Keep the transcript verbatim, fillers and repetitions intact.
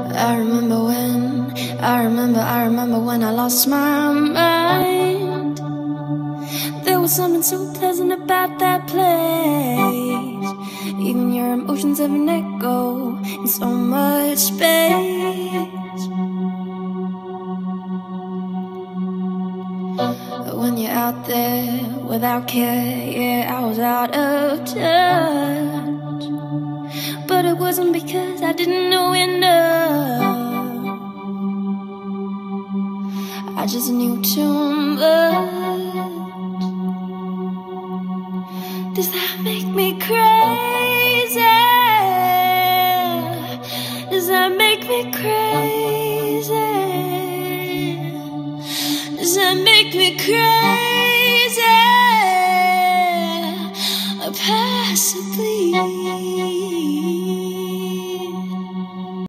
I remember when, I remember, I remember when I lost my mind. There was something so pleasant about that place. Even your emotions have an echo in so much space. When you're out there without care, yeah, I was out of touch. But it wasn't because I didn't know enough. I just knew too much. Does that make me crazy? Does that make me crazy? Does that make me crazy?